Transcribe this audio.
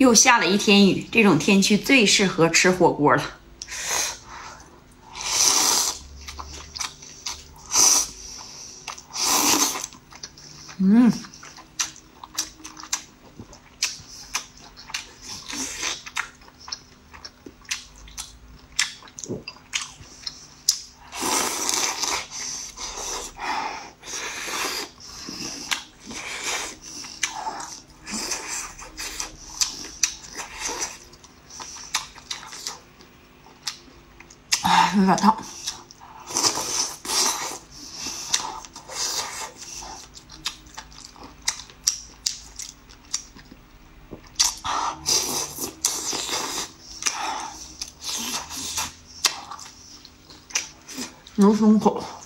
又下了一天雨，这种天气最适合吃火锅了。有点烫。有松口。